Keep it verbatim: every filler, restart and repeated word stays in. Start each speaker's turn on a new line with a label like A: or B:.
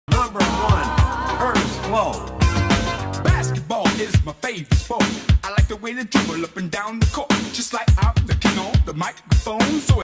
A: Number one, Curtis Blow.
B: Basketball is my favorite sport. I like the way they dribble up and down the court, just like I'm the king on the microphone. So